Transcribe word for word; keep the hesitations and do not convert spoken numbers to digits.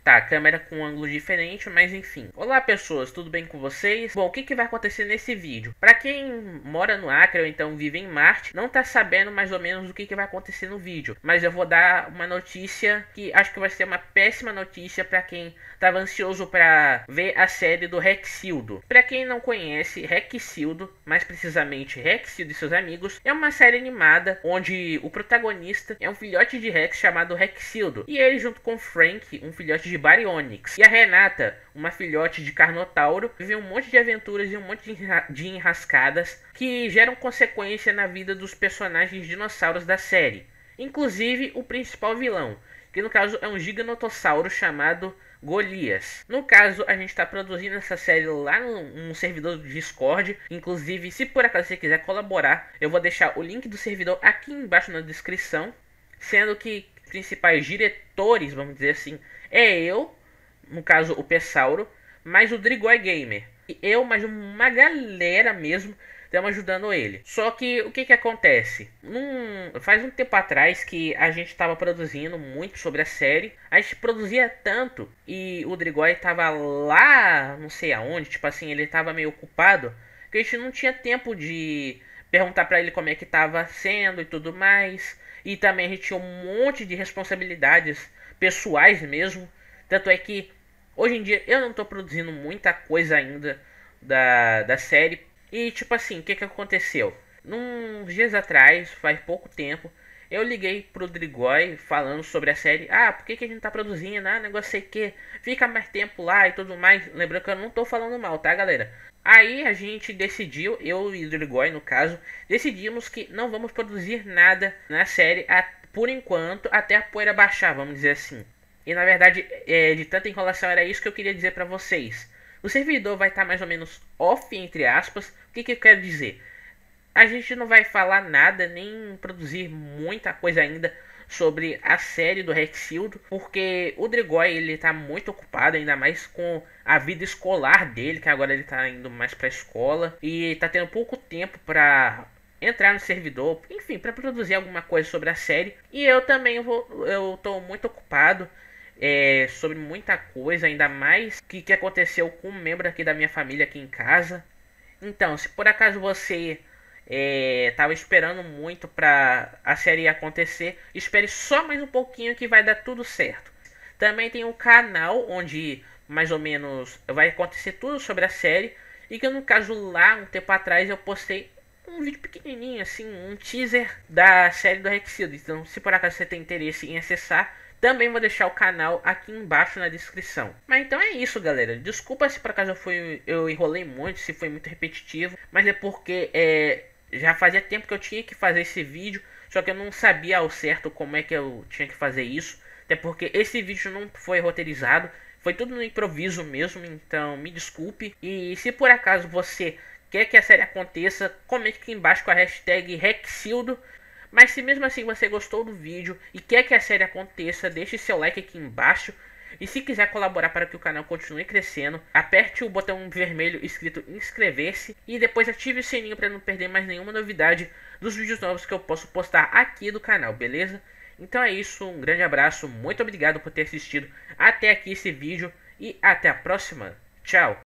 Tá, a câmera com um ângulo diferente, mas enfim. Olá pessoas, tudo bem com vocês? Bom, o que, que vai acontecer nesse vídeo? Pra quem mora no Acre ou então vive em Marte, não tá sabendo mais ou menos o que, que vai acontecer no vídeo. Mas eu vou dar uma notícia que acho que vai ser uma péssima notícia pra quem tava ansioso pra ver a série do Rexildo. Pra quem não conhece, Rexildo, mais precisamente Rexildo e seus amigos, é uma série animada onde o protagonista é um filhote de Rex chamado Rexildo. E ele junto com Frank, um filhote de Baryonyx, e a Renata, uma filhote de Carnotauro, vivem um monte de aventuras e um monte de enrascadas que geram consequência na vida dos personagens dinossauros da série, inclusive o principal vilão, que no caso é um giganotossauro chamado Golias. No caso, a gente está produzindo essa série lá no, no servidor do Discord. Inclusive, se por acaso você quiser colaborar, eu vou deixar o link do servidor aqui embaixo na descrição. Sendo que principais diretores, vamos dizer assim, é eu, no caso o Pessauro, mais o Drigói Gamer. E eu, mais uma galera mesmo, estamos ajudando ele. Só que o que que acontece? Num, faz um tempo atrás que a gente estava produzindo muito sobre a série. A gente produzia tanto e o Drigói estava lá, não sei aonde, tipo assim, ele estava meio ocupado, que a gente não tinha tempo de perguntar para ele como é que estava sendo e tudo mais. E também a gente tinha um monte de responsabilidades pessoais mesmo. Tanto é que hoje em dia eu não estou produzindo muita coisa ainda da, da série. E tipo assim, o que, que aconteceu? Uns dias atrás, faz pouco tempo, eu liguei pro Drigói falando sobre a série. Ah, por que, que a gente tá produzindo? Ah, negócio sei que. Fica mais tempo lá e tudo mais. Lembrando que eu não tô falando mal, tá, galera? Aí a gente decidiu, eu e o Drigói no caso, decidimos que não vamos produzir nada na série a, por enquanto, até a poeira baixar, vamos dizer assim. E na verdade, é, de tanta enrolação, era isso que eu queria dizer pra vocês. O servidor vai estar mais ou menos off, entre aspas. O que, que eu quero dizer? A gente não vai falar nada, nem produzir muita coisa ainda sobre a série do Rexildo, porque o Drigói ele tá muito ocupado, ainda mais com a vida escolar dele, que agora ele tá indo mais pra escola e tá tendo pouco tempo pra entrar no servidor, enfim, para produzir alguma coisa sobre a série. E eu também vou, eu tô muito ocupado é, sobre muita coisa, ainda mais que que aconteceu com um membro aqui da minha família aqui em casa. Então, se por acaso você é, tava esperando muito pra a série acontecer, espere só mais um pouquinho que vai dar tudo certo. Também tem um canal onde mais ou menos vai acontecer tudo sobre a série. E que no caso lá, um tempo atrás, eu postei um vídeo pequenininho, assim, um teaser da série do Rexildo. Então, se por acaso você tem interesse em acessar, também vou deixar o canal aqui embaixo na descrição. Mas então é isso, galera. Desculpa se por acaso eu, fui, eu enrolei muito, se foi muito repetitivo. Mas é porque é, já fazia tempo que eu tinha que fazer esse vídeo. Só que eu não sabia ao certo como é que eu tinha que fazer isso. Até porque esse vídeo não foi roteirizado. Foi tudo no improviso mesmo. Então me desculpe. E se por acaso você quer que a série aconteça, comente aqui embaixo com a hashtag Rexildo. Mas se mesmo assim você gostou do vídeo e quer que a série aconteça, deixe seu like aqui embaixo. E se quiser colaborar para que o canal continue crescendo, aperte o botão vermelho escrito inscrever-se e depois ative o sininho para não perder mais nenhuma novidade dos vídeos novos que eu posso postar aqui do canal, beleza? Então é isso, um grande abraço, muito obrigado por ter assistido até aqui esse vídeo e até a próxima. Tchau!